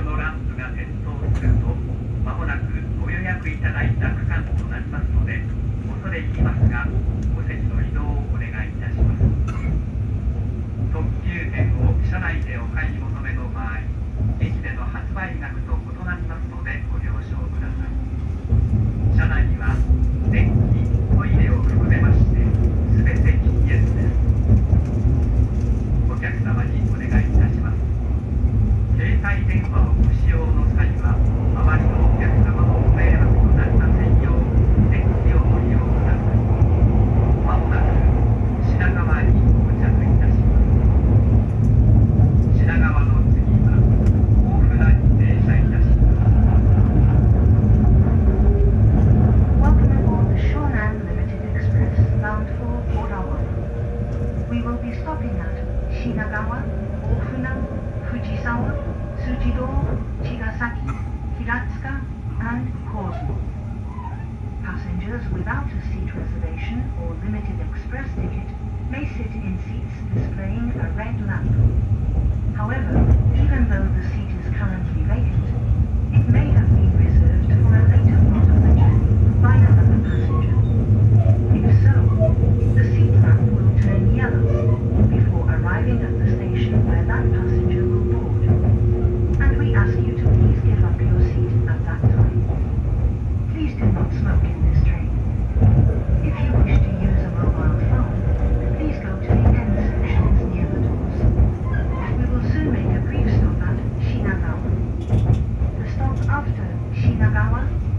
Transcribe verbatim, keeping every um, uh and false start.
のランプが点灯すると、まもなくご予約いただいた区間となりますので、恐れ入りますが、お席の移動をお願いいたします。特急券を車内でお買い求めの場合、駅での発売額と異なりますのでご了承ください。車内には電気、トイレを含めまして全て禁煙です。お客様にお願いいたします。携帯電話をご使用の際は、周りのお客様のご迷惑となりませんよう電気をご利用ください。まもなく品川に到着いたします。品川の次は大船に停車いたします。 Welcome aboard the Shonan Limited Express bound for Orawa. We will be stopping at Shinagawa, Ofuna, Fujisawa, Tsujido, Chigasaki, Hiratsuka, and Kozu. Passengers without a seat reservation or limited express ticket may sit in seats displaying a red lamp. However, even though the seat is currently vacant, it may have been reserved for a later part of the journey by another passenger. If so, the seat lamp will turn yellow before arriving at the station where that passenger will board, and we ask you to please give up your seat at that time. Please do not smoke in this train. If you wish to use a mobile phone, please go to the end sections near the doors. We will soon make a brief stop at Shinagawa. The stop after Shinagawa